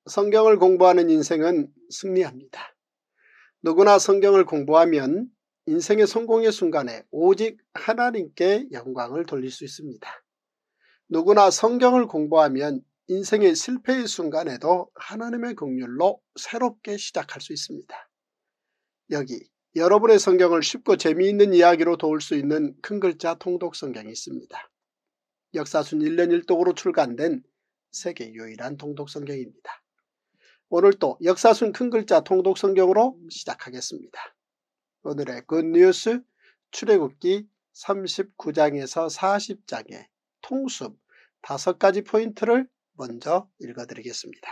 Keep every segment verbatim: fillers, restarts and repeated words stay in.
성경을 공부하는 인생은 승리합니다. 누구나 성경을 공부하면 인생의 성공의 순간에 오직 하나님께 영광을 돌릴 수 있습니다. 누구나 성경을 공부하면 인생의 실패의 순간에도 하나님의 긍휼로 새롭게 시작할 수 있습니다. 여기 여러분의 성경을 쉽고 재미있는 이야기로 도울 수 있는 큰 글자 통독 성경이 있습니다. 역사순 일 년 일 독으로 출간된 세계 유일한 통독 성경입니다. 오늘 또 역사순 큰 글자 통독 성경으로 시작하겠습니다. 오늘의 굿뉴스 출애굽기 삼십구 장에서 사십 장의 통습 다섯 가지 포인트를 먼저 읽어드리겠습니다.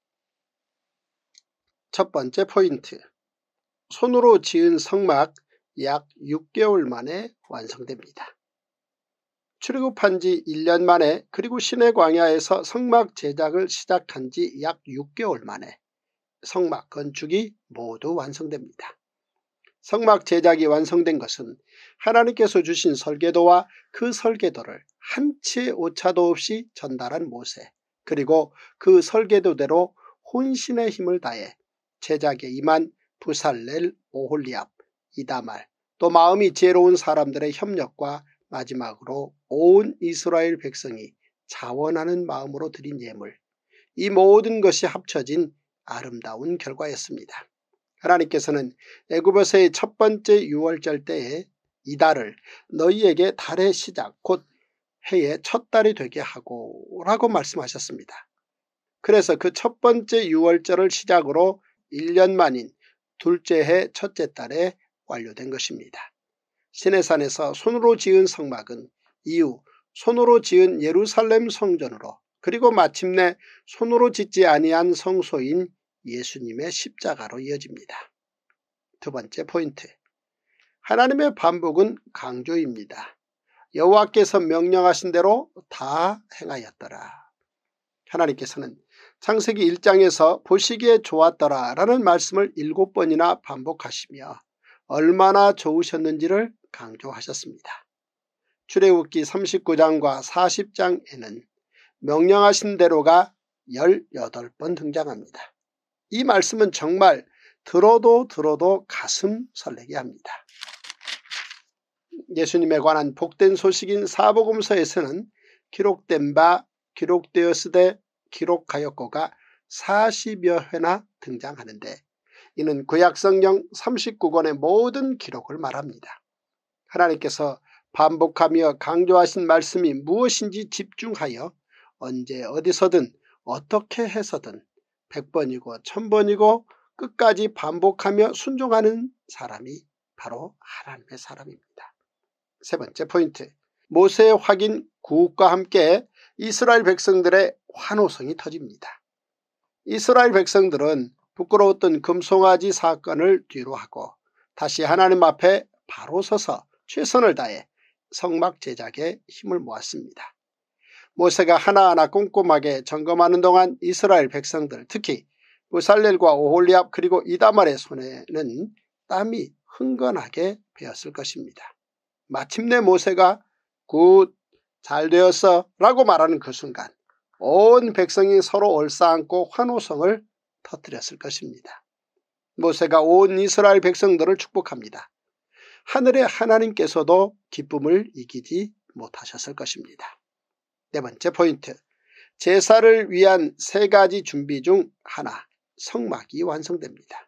첫 번째 포인트, 손으로 지은 성막 약 육 개월 만에 완성됩니다. 출애굽한 지 일 년 만에 그리고 시내 광야에서 성막 제작을 시작한 지 약 육 개월 만에 성막 건축이 모두 완성됩니다. 성막 제작이 완성된 것은 하나님께서 주신 설계도와 그 설계도를 한치의 오차도 없이 전달한 모세, 그리고 그 설계도대로 혼신의 힘을 다해 제작에 임한 부살렐, 오홀리압, 이다말, 또 마음이 지혜로운 사람들의 협력과 마지막으로 온 이스라엘 백성이 자원하는 마음으로 드린 예물, 이 모든 것이 합쳐진 아름다운 결과였습니다. 하나님께서는 애굽에서의 첫 번째 유월절 때에 이달을 너희에게 달의 시작 곧 해의 첫 달이 되게 하고 라고 말씀하셨습니다. 그래서 그 첫 번째 유월절을 시작으로 일 년 만인 둘째 해 첫째 달에 완료된 것입니다. 시내산에서 손으로 지은 성막은 이후 손으로 지은 예루살렘 성전으로, 그리고 마침내 손으로 짓지 아니한 성소인 예수님의 십자가로 이어집니다. 두 번째 포인트, 하나님의 반복은 강조입니다. 여호와께서 명령하신 대로 다 행하였더라. 하나님께서는 창세기 일 장에서 보시기에 좋았더라 라는 말씀을 일곱 번이나 반복하시며 얼마나 좋으셨는지를 강조하셨습니다. 출애굽기 삼십구 장과 사십 장에는 명령하신 대로가 열여덟 번 등장합니다. 이 말씀은 정말 들어도 들어도 가슴 설레게 합니다. 예수님에 관한 복된 소식인 사복음서에서는 기록된 바, 기록되었으되, 기록하였고가 사십여 회나 등장하는데 이는 구약성경 삼십구 권의 모든 기록을 말합니다. 하나님께서 반복하며 강조하신 말씀이 무엇인지 집중하여 언제 어디서든 어떻게 해서든 백 번이고 천 번이고 끝까지 반복하며 순종하는 사람이 바로 하나님의 사람입니다. 세 번째 포인트, 모세의 확인 구욱과 함께 이스라엘 백성들의 환호성이 터집니다. 이스라엘 백성들은 부끄러웠던 금송아지 사건을 뒤로하고 다시 하나님 앞에 바로 서서 최선을 다해 성막 제작에 힘을 모았습니다. 모세가 하나하나 꼼꼼하게 점검하는 동안 이스라엘 백성들, 특히 부살렐과 오홀리압 그리고 이다말의 손에는 땀이 흥건하게 배었을 것입니다. 마침내 모세가 굿, 잘 되었어 라고 말하는 그 순간 온 백성이 서로 얼싸안고 환호성을 터뜨렸을 것입니다. 모세가 온 이스라엘 백성들을 축복합니다. 하늘의 하나님께서도 기쁨을 이기지 못하셨을 것입니다. 네 번째 포인트, 제사를 위한 세 가지 준비 중 하나, 성막이 완성됩니다.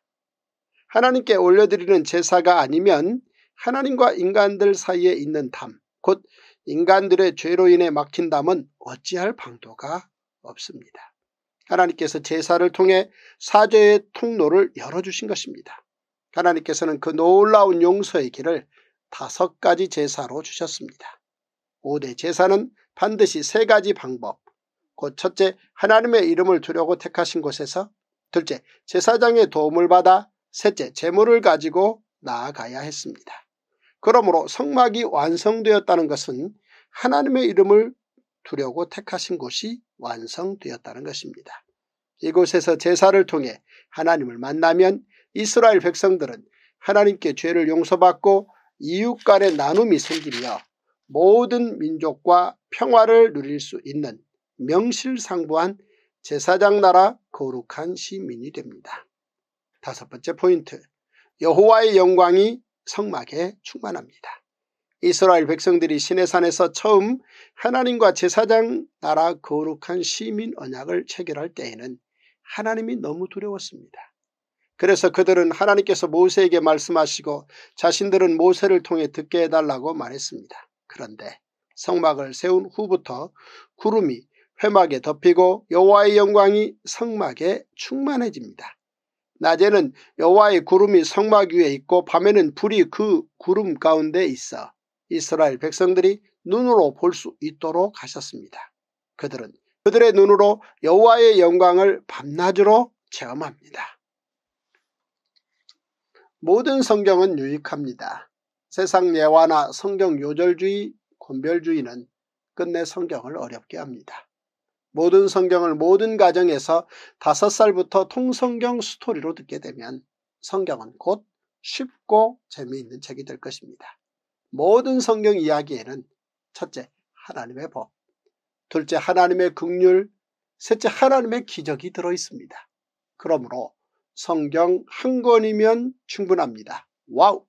하나님께 올려드리는 제사가 아니면 하나님과 인간들 사이에 있는 담, 곧 인간들의 죄로 인해 막힌 담은 어찌할 방도가 없습니다. 하나님께서 제사를 통해 사죄의 통로를 열어주신 것입니다. 하나님께서는 그 놀라운 용서의 길을 다섯 가지 제사로 주셨습니다. 오 대 제사는 반드시 세 가지 방법, 곧 첫째, 하나님의 이름을 두려고 택하신 곳에서, 둘째, 제사장의 도움을 받아, 셋째, 제물을 가지고 나아가야 했습니다. 그러므로 성막이 완성되었다는 것은 하나님의 이름을 두려고 택하신 곳이 완성되었다는 것입니다. 이곳에서 제사를 통해 하나님을 만나면 이스라엘 백성들은 하나님께 죄를 용서받고 이웃 간의 나눔이 생기며 모든 민족과 평화를 누릴 수 있는 명실상부한 제사장 나라 거룩한 시민이 됩니다. 다섯 번째 포인트, 여호와의 영광이 성막에 충만합니다. 이스라엘 백성들이 시내산에서 처음 하나님과 제사장 나라 거룩한 시민 언약을 체결할 때에는 하나님이 너무 두려웠습니다. 그래서 그들은 하나님께서 모세에게 말씀하시고 자신들은 모세를 통해 듣게 해달라고 말했습니다. 그런데 성막을 세운 후부터 구름이 회막에 덮이고 여호와의 영광이 성막에 충만해집니다. 낮에는 여호와의 구름이 성막 위에 있고 밤에는 불이 그 구름 가운데 있어 이스라엘 백성들이 눈으로 볼 수 있도록 하셨습니다. 그들은 그들의 눈으로 여호와의 영광을 밤낮으로 체험합니다. 모든 성경은 유익합니다. 세상 예화나 성경 요절주의, 권별주의는 끝내 성경을 어렵게 합니다. 모든 성경을 모든 가정에서 다섯 살부터 통성경 스토리로 듣게 되면 성경은 곧 쉽고 재미있는 책이 될 것입니다. 모든 성경 이야기에는 첫째, 하나님의 법, 둘째, 하나님의 긍휼, 셋째, 하나님의 기적이 들어있습니다. 그러므로 성경 한 권이면 충분합니다. 와우!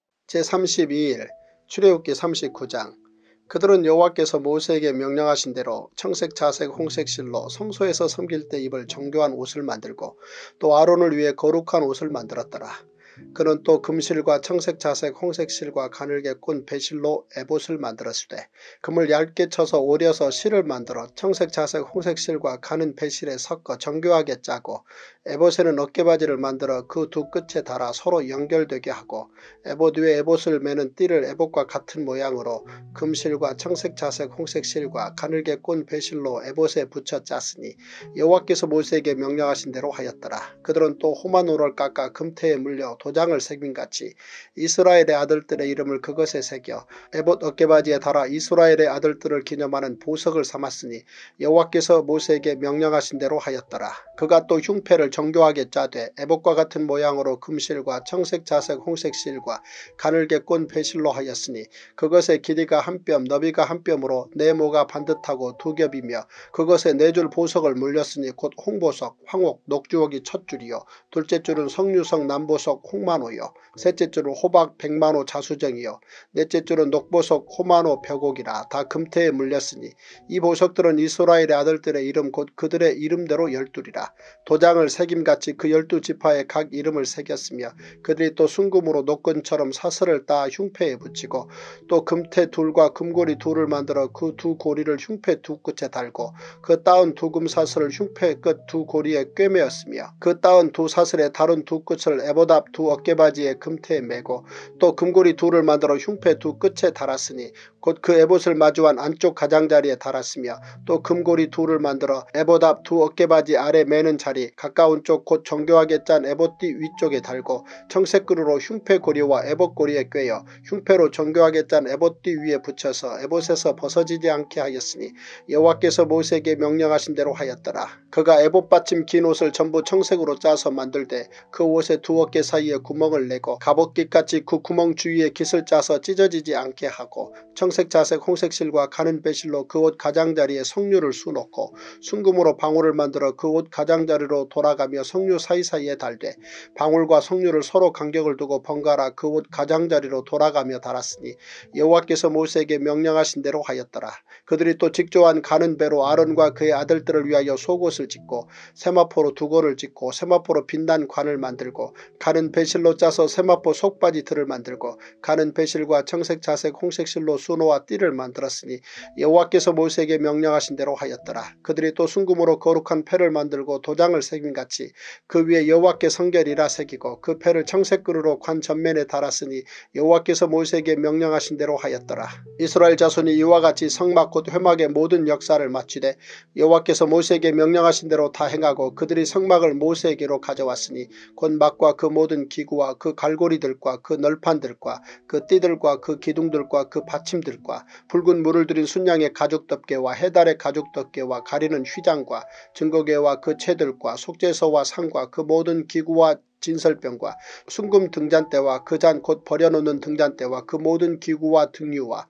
제삼십이 일 출애굽기 삼십구 장. 그들은 여호와께서 모세에게 명령하신 대로 청색, 자색, 홍색 실로 성소에서 섬길 때 입을 정교한 옷을 만들고 또 아론을 위해 거룩한 옷을 만들었더라. 그는 또 금실과 청색, 자색, 홍색 실과 가늘게 꾼 배실로 에봇을 만들었으되 금을 얇게 쳐서 오려서 실을 만들어 청색, 자색, 홍색 실과 가는 배실에 섞어 정교하게 짜고 에봇에는 어깨바지를 만들어 그 두 끝에 달아 서로 연결되게 하고 에봇 위에 에봇을 매는 띠를 에봇과 같은 모양으로 금실과 청색, 자색, 홍색 실과 가늘게 꾼 배실로 에봇에 붙여 짰으니 여호와께서 모세에게 명령하신 대로 하였더라. 그들은 또 호마노를 깎아 금태에 물려 도장을 새김같이 이스라엘의 아들들의 이름을 그것에 새겨 에봇 어깨바지에 달아 이스라엘의 아들들을 기념하는 보석을 삼았으니 여호와께서 모세에게 명령하신 대로 하였더라. 그가 또 흉패를 정교하게 짜되 에봇과 같은 모양으로 금실과 청색, 자색, 홍색 실과 가늘게 꾼 배실로 하였으니 그것의 길이가 한 뼘, 너비가 한 뼘으로 네모가 반듯하고 두 겹이며 그것에 네 줄 보석을 물렸으니 곧 홍보석, 황옥, 녹주옥이 첫 줄이요 둘째 줄은 석류석, 남보석, 홍만호요 셋째 줄은 호박, 백만호, 자수정이요 넷째 줄은 녹보석, 호만호, 벽옥이라 다 금태에 물렸으니 이 보석들은 이스라엘의 아들들의 이름 곧 그들의 이름대로 열둘이라. 도장을 새김같이 그 열두 지파에 각 이름을 새겼으며 그들이 또 순금으로 노끈처럼 사슬을 따 흉패에 붙이고 또 금태 둘과 금고리 둘을 만들어 그 두 고리를 흉패 두 끝에 달고 그 따은 두 금사슬을 흉패 끝 두 고리에 꿰매었으며 그 따은 두 사슬에 다른 두 끝을 에봇 앞 두 어깨바지에 금태에 매고 또 금고리 둘을 만들어 흉패 두 끝에 달았으니 곧 그 에봇을 마주한 안쪽 가장자리에 달았으며 또 금고리 둘을 만들어 에봇 앞 두 어깨바지 아래 매는 자리 가까운 쪽 곧 정교하게 짠 에봇띠 위쪽에 달고 청색그루로 흉패 고리와 에봇 고리에 꿰어 흉패로 정교하게 짠 에봇띠 위에 붙여서 에봇에서 벗어지지 않게 하였으니 여호와께서 모세에게 명령하신 대로 하였더라. 그가 에봇 받침 긴 옷을 전부 청색으로 짜서 만들되 그 옷의 두 어깨 사이에 구멍을 내고 갑옷깃같이 그 구멍 주위에 깃을 짜서 찢어지지 않게 하고 청색, 자색, 홍색 실과 가는 배실로 그 옷 가장자리에 석류를 수놓고 순금으로 방울을 만들어 그 옷 가장자리로 돌아가며 석류 사이사이에 달되 방울과 석류를 서로 간격을 두고 번갈아 그 옷 가장자리로 돌아가며 달았으니 여호와께서 모세에게 명령하신 대로 하였더라. 그들이 또 직조한 가는 배로 아론과 그의 아들들을 위하여 속옷을 짓고 세마포로 두고를 짓고 세마포로 빛난 관을 만들고 가는 배실로 짜서 세마포 속바지틀을 만들고 가는 배실과 청색, 자색, 홍색 실로 수노와 띠를 만들었으니 여호와께서 모세에게 명령하신 대로 하였더라. 그들이 또 순금으로 거룩한 패를 만들고 도장을 새김같이 그 위에 여호와께 성결이라 새기고 그 패를 청색그루로 관 전면에 달았으니 여호와께서 모세에게 명령하신 대로 하였더라. 이스라엘 자손이 이와 같이 성막 곧 회막의 모든 역사를 마치되 여호와께서 모세에게 명령하신 대로 다 행하고 그들이 성막을 모세에게로 가져왔으니 곧 막과 그 모든 기구와 그 갈고리들과 그 널판들과 그 띠들과 그 기둥들과 그 받침들과 붉은 물을 들인 순양의 가죽덮개와 해달의 가죽덮개와 가리는 휘장과 증거계와 그 채들과 속죄서와 상과 그 모든 기구와 진설병과 순금 등잔대와 그 잔 곧 버려놓는 등잔대와 그 모든 기구와 등유와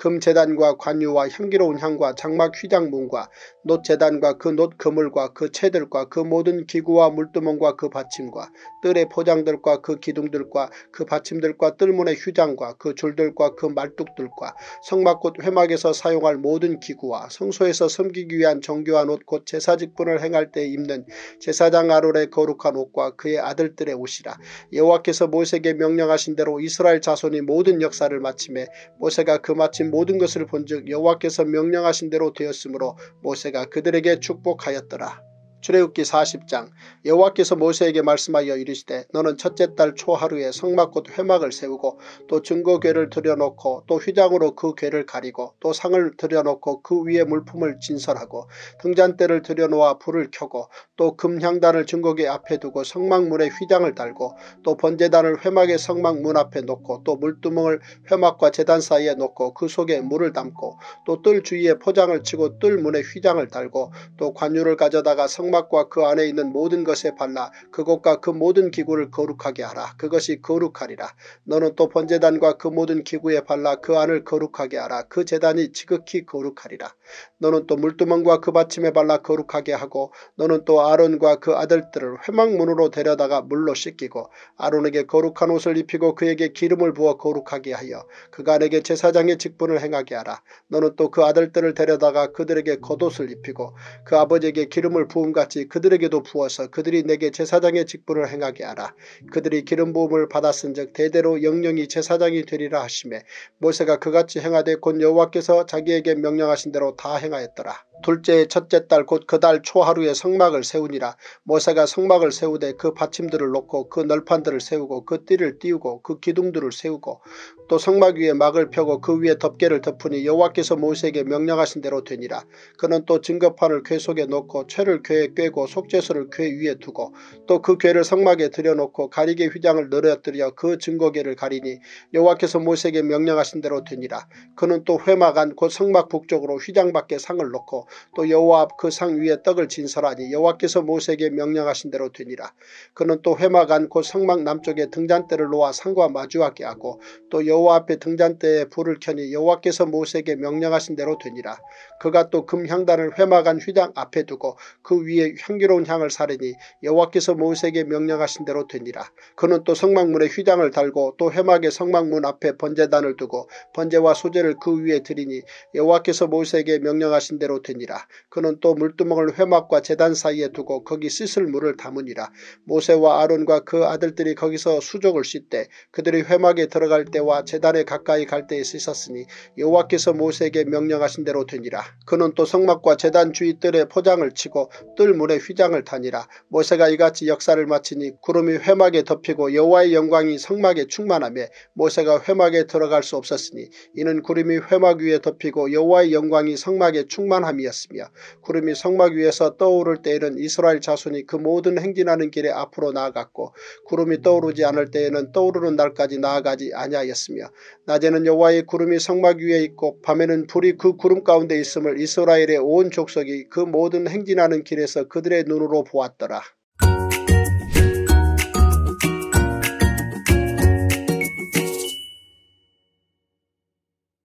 금제단과 관유와 향기로운 향과 장막 휘장문과 놋제단과 그 놋 그물과 그 채들과 그 모든 기구와 물두멍과 그 받침과 뜰의 포장들과 그 기둥들과 그 받침들과 뜰문의 휘장과 그 줄들과 그 말뚝들과 성막 곧 회막에서 사용할 모든 기구와 성소에서 섬기기 위한 정교한 옷 곧 제사직분을 행할 때 입는 제사장 아론의 거룩한 옷과 그의 아들들의 옷이라. 여호와께서 모세에게 명령하신 대로 이스라엘 자손이 모든 역사를 마치매 모세가 그 마친 모든 것을 본즉 여호와께서 명령하신 대로 되었으므로 모세가 그들에게 축복하였더라. 출애굽기 사십 장. 여호와께서 모세에게 말씀하여 이르시되 너는 첫째 달 초하루에 성막 곧 회막을 세우고 또 증거궤를 들여놓고 또 휘장으로 그 궤를 가리고 또 상을 들여놓고 그 위에 물품을 진설하고 등잔대를 들여놓아 불을 켜고 또 금향단을 증거궤 앞에 두고 성막문에 휘장을 달고 또 번제단을 회막의 성막문 앞에 놓고 또 물두멍을 회막과 제단 사이에 놓고 그 속에 물을 담고 또 뜰 주위에 포장을 치고 뜰 문에 휘장을 달고 또 관유를 가져다가 성막 성막과 그 안에 있는 모든 것에 발라 그것과 그 모든 기구를 거룩하게 하라. 그것이 거룩하리라. 너는 또 번제단과 그 모든 기구에 발라 그 안을 거룩하게 하라. 그 제단이 지극히 거룩하리라. 너는 또 물두멍과 그 받침에 발라 거룩하게 하고 너는 또 아론과 그 아들들을 회막문으로 데려다가 물로 씻기고 아론에게 거룩한 옷을 입히고 그에게 기름을 부어 거룩하게 하여 그간에게 제사장의 직분을 행하게 하라. 너는 또 그 아들들을 데려다가 그들에게 겉옷을 입히고 그 아버지에게 기름을 부은 같이 그들에게도 부어서 그들이 내게 제사장의 직분을 행하게 하라. 그들이 기름 부음을 받았은즉 대대로 영영이 제사장이 되리라 하시매 모세가 그같이 행하되 곧 여호와께서 자기에게 명령하신 대로 다 행하였더라. 둘째의 첫째 달 곧 그 달 초하루에 성막을 세우니라. 모세가 성막을 세우되 그 받침들을 놓고 그 널판들을 세우고 그 띠를 띄우고 그 기둥들을 세우고 또 성막 위에 막을 펴고 그 위에 덮개를 덮으니 여호와께서 모세에게 명령하신 대로 되니라. 그는 또 증거판을 궤 속에 놓고 채를 궤에 꿰고 속죄소를 궤 위에 두고 또 그 궤를 성막에 들여놓고 가리개 휘장을 늘어뜨려 그 증거궤를 가리니 여호와께서 모세에게 명령하신 대로 되니라. 그는 또 회막 안 곧 성막 북쪽으로 휘장 밖에 상을 놓고 또 여호와 앞 그 상 위에 떡을 진설하니 여호와께서 모세에게 명령하신 대로 되니라. 그는 또 회막 안 곧 성막 남쪽에 등잔대를 놓아 상과 마주하게 하고 또 여호와 앞에 등잔대에 불을 켜니 여호와께서 모세에게 명령하신 대로 되니라. 그가 또 금향단을 회막 안 휘장 앞에 두고 그 위에 향기로운 향을 사르니 여호와께서 모세에게 명령하신 대로 되니라. 그는 또 성막문에 휘장을 달고 또 회막의 성막문 앞에 번제단을 두고 번제와 소제를 그 위에 드리니 여호와께서 모세에게 명령하신 대로 되니라. 그는 또 물두멍을 회막과 제단 사이에 두고 거기 씻을 물을 담으니라. 모세와 아론과 그 아들들이 거기서 수족을 씻되 그들이 회막에 들어갈 때와 제단에 가까이 갈 때에 씻었으니 여호와께서 모세에게 명령하신 대로 되니라. 그는 또 성막과 제단 주위 뜰에 포장을 치고 뜰 문에 휘장을 다니라. 모세가 이같이 역사를 마치니 구름이 회막에 덮이고 여호와의 영광이 성막에 충만하며 모세가 회막에 들어갈 수 없었으니 이는 구름이 회막 위에 덮이고 여호와의 영광이 성막에 충만함이었으며 구름이 성막 위에서 떠오를 때에는 이스라엘 자손이 그 모든 행진하는 길에 앞으로 나아갔고 구름이 떠오르지 않을 때에는 떠오르는 날까지 나아가지 아니하였으며 낮에는 여호와의 구름이 성막 위에 있고 밤에는 불이 그 구름 가운데 있음을 이스라엘의 온 족속이 그 모든 행진하는 길에서 그들의 눈으로 보았더라.